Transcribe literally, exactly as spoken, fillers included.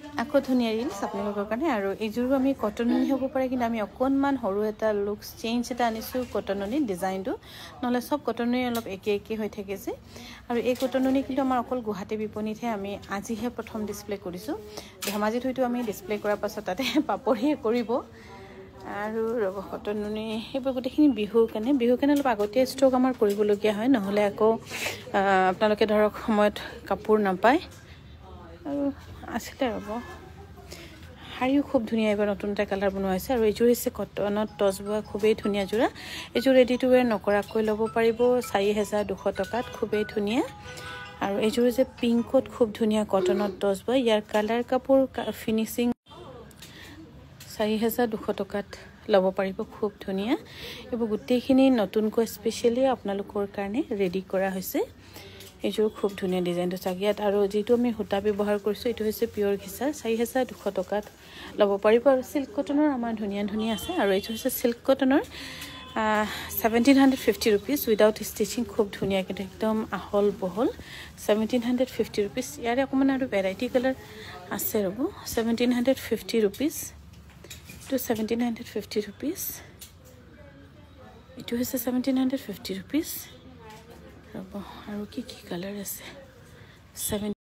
আকৌ ধুনীয়া ৰিলছ আপোনালোকৰ কাৰণে আৰু এইযোৰো আমি কটননি হ'ব পাৰে কিন্তু আমি অকণমান সৰু এটা লুকছ চেঞ্জ এটা আনিছোঁ কটননি ডিজাইনটো নহ'লে চব কটননি অলপ একে একে হৈ থাকে যে আৰু এই কটননি কিন্তু আমাৰ অকল গুৱাহাটী বিপণীতহে আমি আজিহে প্ৰথম ডিছপ্লে কৰিছোঁ ধেমাজিত হয়তো আমি ডিছপ্লে কৰাৰ পাছত তাতে পাপৰহে কৰিব আৰু ৰব কটননি সেইবোৰ গোটেইখিনি বিহুৰ কাৰণে বিহুৰ কাৰণে অলপ আগতে ষ্টক আমাৰ কৰিবলগীয়া হয় নহ'লে আকৌ আপোনালোকে ধৰক সময়ত কাপোৰ নাপায় আৰু আছিলে ৰব শাৰীও খুব ধুনীয়া এবাৰ নতুন এটা কালাৰ বনোৱা হৈছে আৰু এইযোৰ হৈছে কটনত টচ বোৱা খুবেই ধুনীয়া যোৰা এইযোৰ ৰেডি টু ৱেৰ নকৰাকৈ ল'ব পাৰিব চাৰি হাজাৰ দুশ টকাত খুবেই ধুনীয়া আৰু এইযোৰ যে পিংকত খুব ধুনীয়া কটনত টচ বোৱা ইয়াৰ কালাৰ কাপোৰ ফিনিচিং চাৰি হাজাৰ দুশ টকাত ল'ব পাৰিব খুব ধুনীয়া এইবোৰ গোটেইখিনি নতুনকৈ স্পেচিয়েলি আপোনালোকৰ কাৰণে ৰেডি কৰা হৈছে এইযোৰ খুব ধুনীয়া ডিজাইনটো চাওক ইয়াত আৰু যিটো আমি সূতা ব্যৱহাৰ কৰিছোঁ এইটো হৈছে পিয়ৰ ঘিচা চাৰি হাজাৰ দুশ টকাত ল'ব পাৰিব আৰু চিল্ক কটনৰ আমাৰ ধুনীয়া ধুনীয়া আছে আৰু এইটো হৈছে চিল্ক কটনৰ seventeen hundred fifty rupees without stitching খুব ধুনীয়া কিন্তু একদম আহল বহল ছেভেণ্টিন হাণ্ড্ৰেড ফিফটি ৰুপিজ ইয়াৰে অকণমান আৰু ভেৰাইটি কালাৰ আছে ৰ'ব ছেভেণ্টিন হাণ্ড্ৰেড ফিফটি ৰুপিজ এইটো ছেভেণ্টিন হাণ্ড্ৰেড ফিফটি ৰুপিজ এইটো হৈছে ছেভেণ্টিন হাণ্ড্ৰেড ফিফটি ৰুপিজ ৰ'ব আৰু কি কি কালাৰ আছে ছেভেন